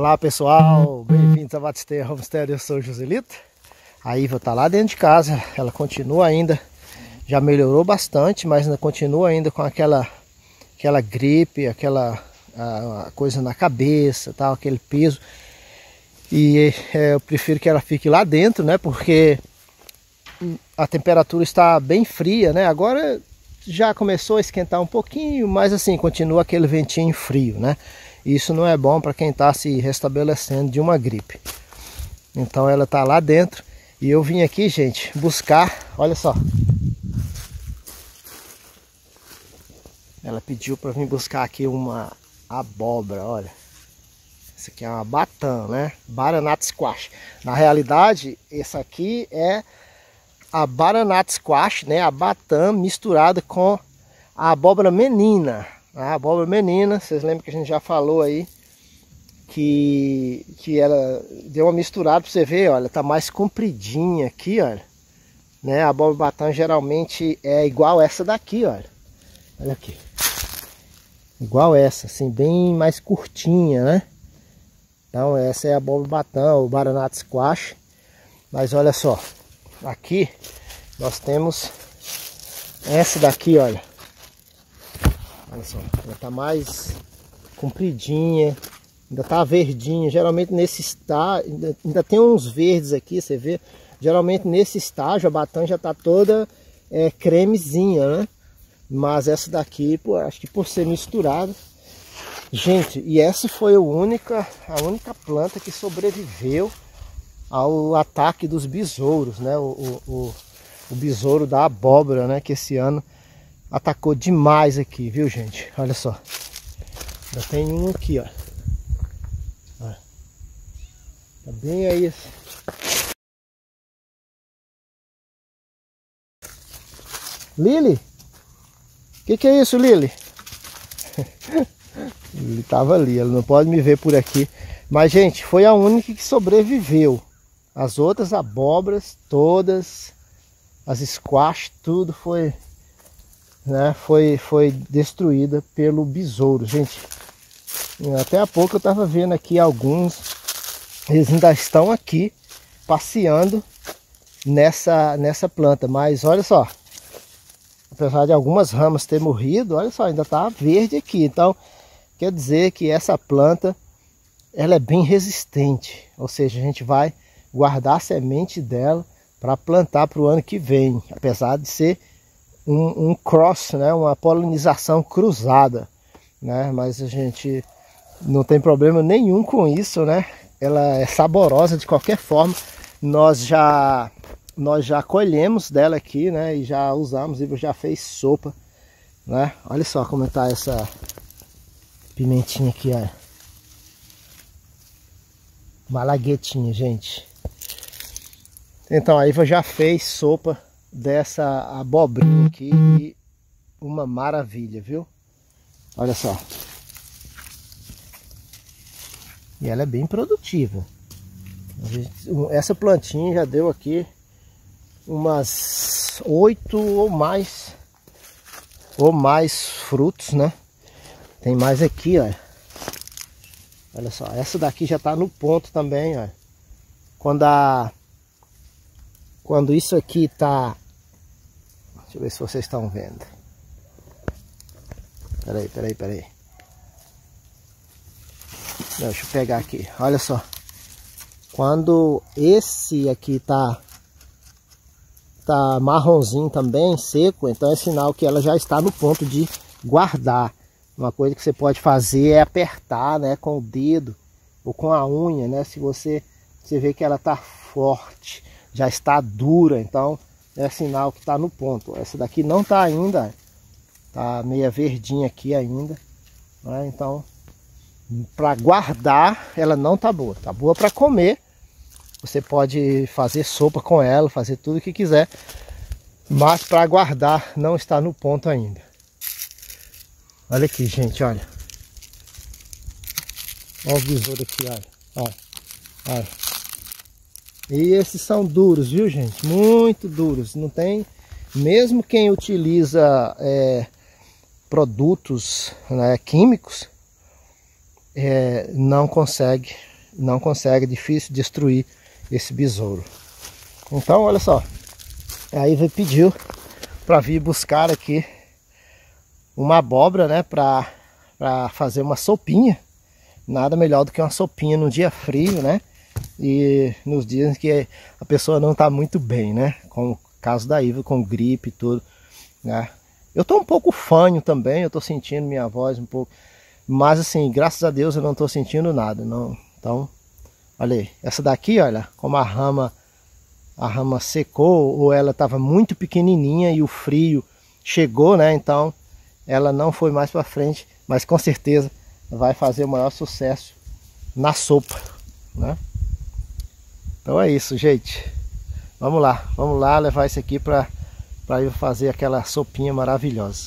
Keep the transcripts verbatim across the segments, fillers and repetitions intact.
Olá pessoal, bem-vindos a Batisteia Homestead, eu sou o Joselito. A Iva tá lá dentro de casa, ela continua ainda, já melhorou bastante, mas ainda continua ainda com aquela, aquela gripe, aquela a, a coisa na cabeça, tal, aquele peso. E é, eu prefiro que ela fique lá dentro, né, porque a temperatura está bem fria, né, agora já começou a esquentar um pouquinho, mas assim, continua aquele ventinho frio, né. Isso não é bom para quem está se restabelecendo de uma gripe. Então ela está lá dentro e eu vim aqui, gente, buscar, olha só. Ela pediu para vir buscar aqui uma abóbora, olha. Isso aqui é uma batã, né? Butternut squash. Na realidade, essa aqui é a butternut squash, né? A batã misturada com a abóbora menina. A abóbora menina, vocês lembram que a gente já falou aí que, que ela deu uma misturada para você ver, olha, tá mais compridinha aqui, olha. Né? A abóbora batã geralmente é igual essa daqui, olha. Olha aqui. Igual essa, assim, bem mais curtinha, né? Então essa é a abóbora batã, o butternut squash. Mas olha só, aqui nós temos essa daqui, olha. Olha só, ela tá mais compridinha, ainda tá verdinha. Geralmente nesse estágio, ainda, ainda tem uns verdes aqui, você vê. Geralmente nesse estágio a batã já tá toda é, cremezinha, né? Mas essa daqui, pô, acho que por ser misturada. Gente, e essa foi a única, a única planta que sobreviveu ao ataque dos besouros, né? O, o, o, o besouro da abóbora, né? Que esse ano atacou demais aqui, viu, gente? Olha só. Já tem um aqui, ó. Olha. Tá bem aí. Lili? O que que é isso, Lili? Ele tava ali, ela não pode me ver por aqui. Mas, gente, foi a única que sobreviveu. As outras abóboras, todas, as squash, tudo foi... Né, foi, foi destruída pelo besouro, gente. Até há pouco eu estava vendo aqui alguns, eles ainda estão aqui passeando nessa, nessa planta, mas olha só, apesar de algumas ramas ter morrido, olha só, ainda está verde aqui. Então quer dizer que essa planta ela é bem resistente, ou seja, a gente vai guardar a semente dela para plantar para o ano que vem, apesar de ser Um, um cross, né, uma polinização cruzada, né, mas a gente não tem problema nenhum com isso, né, ela é saborosa de qualquer forma. Nós já nós já colhemos dela aqui, né, e já usamos, e já fez sopa, né. Olha só como tá essa pimentinha aqui, ó, malaguetinha, gente. Então a Iva já fez sopa dessa abobrinha aqui e uma maravilha, viu? Olha só. E ela é bem produtiva. Essa plantinha já deu aqui umas oito ou mais ou mais frutos, né? Tem mais aqui, ó. Olha só, essa daqui já tá no ponto também, ó. Quando a quando isso aqui tá... Deixa eu ver se vocês estão vendo. Peraí, peraí, peraí. Não, deixa eu pegar aqui. Olha só. Quando esse aqui tá, tá marronzinho também, seco, então é sinal que ela já está no ponto de guardar. Uma coisa que você pode fazer é apertar, né, com o dedo ou com a unha, né? Se você, você vê que ela tá forte, já está dura, então é sinal que está no ponto. Essa daqui não está ainda, tá meia verdinha aqui ainda, né? Então para guardar ela não tá boa, tá boa para comer. Você pode fazer sopa com ela, fazer tudo o que quiser, mas para guardar não está no ponto ainda. Olha aqui, gente, olha. Olha o besouro aqui, olha, olha, olha. E esses são duros, viu, gente? Muito duros. Não tem... Mesmo quem utiliza é, produtos, né, químicos, é, não consegue não consegue, é difícil destruir esse besouro. Então, olha só, a Iva pediu para vir buscar aqui uma abóbora, né, para para fazer uma sopinha. Nada melhor do que uma sopinha no dia frio, né? E nos dias que a pessoa não está muito bem, né? Como o caso da Iva, com gripe e tudo, né? Eu tô um pouco fanho também, eu tô sentindo minha voz um pouco, mas assim, graças a Deus eu não tô sentindo nada, não. Então, olha aí, essa daqui, olha, como a rama a rama secou ou ela estava muito pequenininha e o frio chegou, né? Então ela não foi mais para frente, mas com certeza vai fazer o maior sucesso na sopa, né? Então é isso, gente. Vamos lá, vamos lá levar isso aqui para para eu fazer aquela sopinha maravilhosa.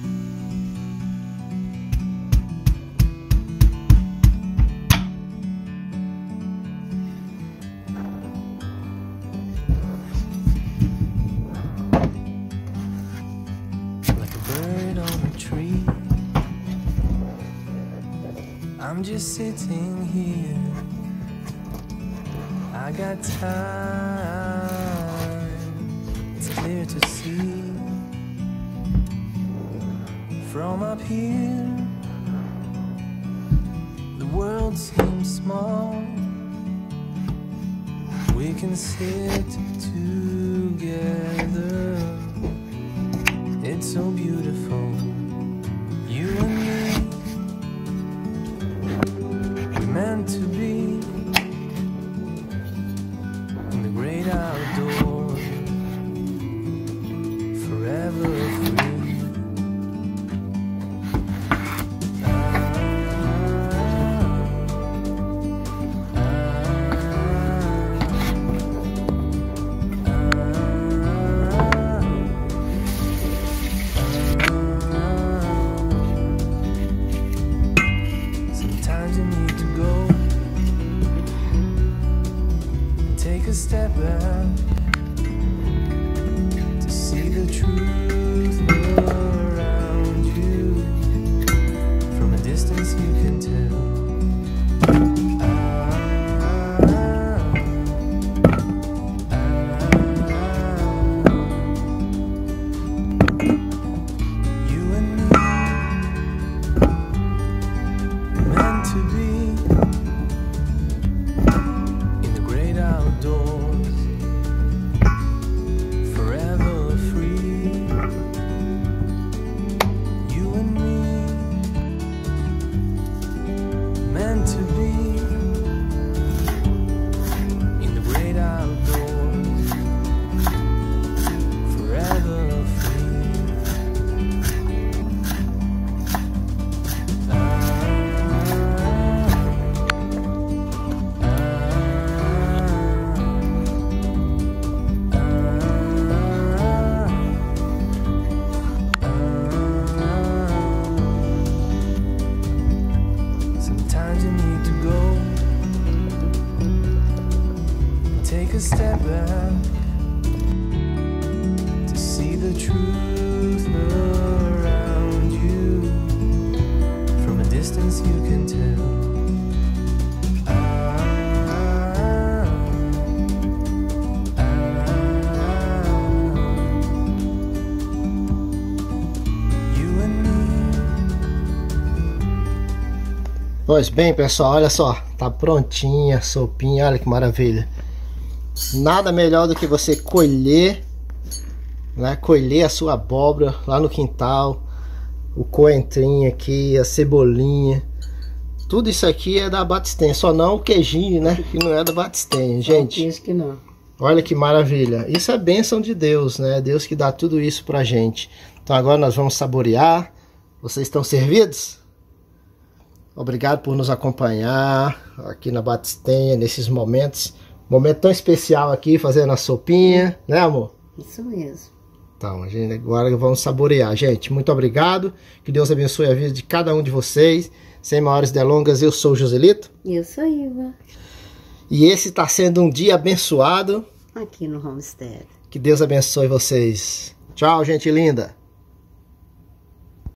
I'm just sitting here. I got time. It's clear to see from up here. The world seems small. We can sit together. It's so beautiful. You and me. Meant to be in the great outdoors, forever free. Ah, ah, ah, sometimes you need to go take a step back to see the truth around you. From a distance you can tell. Ah, ah, ah. You and me meant to be outdoors, forever free. You and me, meant to be in the great outdoors, forever free. Ah, take a step back to see the truth around you. From a distance you can tell. Ah, ah, you and me. Pois bem, pessoal, olha só, tá prontinha a sopinha, olha que maravilha. Nada melhor do que você colher, né, colher a sua abóbora lá no quintal, o coentrinho aqui, a cebolinha, tudo isso aqui é da Batistenha, só não o queijinho, né, que não é da Batistenha, gente. Isso que não. Olha que maravilha, isso é bênção de Deus, né, Deus que dá tudo isso pra gente. Então agora nós vamos saborear. Vocês estão servidos? Obrigado por nos acompanhar aqui na Batistenha, nesses momentos. Momento tão especial aqui, fazendo a sopinha, né, amor? Isso mesmo. Então, a gente agora vamos saborear. Gente, muito obrigado. Que Deus abençoe a vida de cada um de vocês. Sem maiores delongas, eu sou o Joselito. E eu sou a Iva. E esse está sendo um dia abençoado. Aqui no Homestead. Que Deus abençoe vocês. Tchau, gente linda.